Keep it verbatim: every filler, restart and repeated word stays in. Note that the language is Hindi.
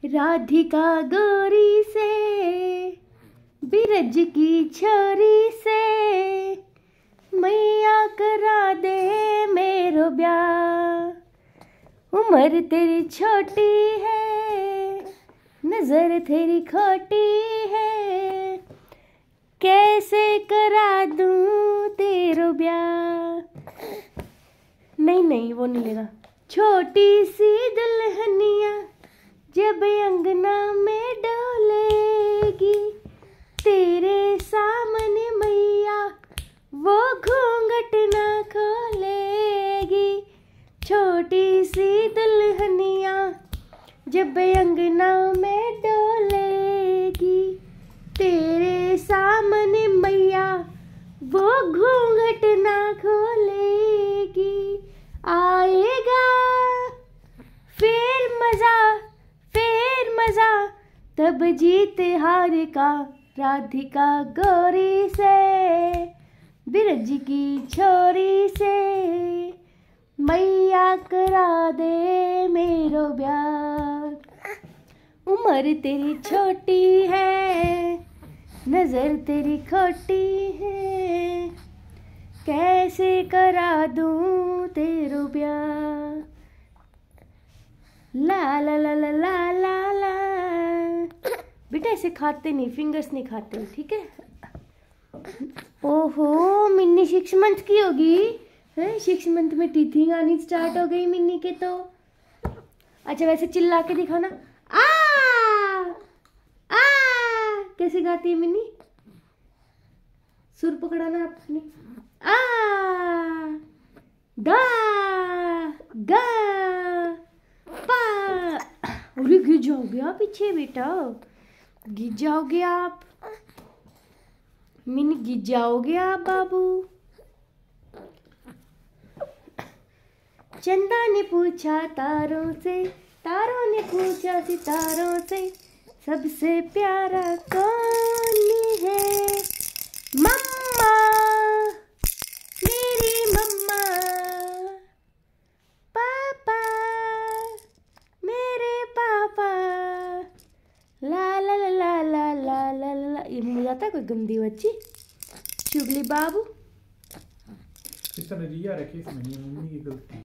राधिका गोरी से बिरज की छोरी से मैया करा दे मेरो ब्याह। उम्र तेरी छोटी है, नजर तेरी खोटी है, कैसे करा दूं तेरो ब्याह। नहीं नहीं वो नहीं लेना। छोटी सी दुल्हनिया जब अंगना में डोलेगी, तेरे सामने मैया वो घूंघट ना खोलेगी। छोटी सी दुल्हनिया जब अंगना में डोलेगी, तेरे सामने मैया वो घूंघट ना खोलेगी। आएगा फिर मजा, फिर मजा, तब जीते हार का। राधिका गोरी से बिरज की छोरी से मैया करा दे मेरो ब्याह। उम्र तेरी छोटी है, नजर तेरी खोटी है, कैसे करा दूं तेरो ब्याह। ला ला ला ला ला ला ला। बेटा ऐसे खाते नहीं, फिंगर्स नहीं खाते, ठीक है। ओहो मिन्नी सिक्स मंथ की होगी है, सिक्स मंथ में टीथिंग आनी स्टार्ट हो गई मिन्नी के तो। अच्छा वैसे चिल्ला के दिखाना, आ आ कैसे गाती है मिन्नी, सुर पकड़ाना अपनी। आ दा गा पा। अरे गिर जाओगे आप पीछे बेटा, गिर जाओगे आप मिनी, गिर जाओगे आप बाबू। चंदा ने पूछा तारों से, तारों ने पूछा सितारों से, सबसे प्यारा कौन है। मम्मा मेरी मम्मा, पापा मेरे पापा। ला ला ला ला ला ला ला ला। ये मुझे आता है कोई गंदी बच्ची चुगली बाबू। इस तरह रिया रखी इसमें, ये मम्मी की गलती।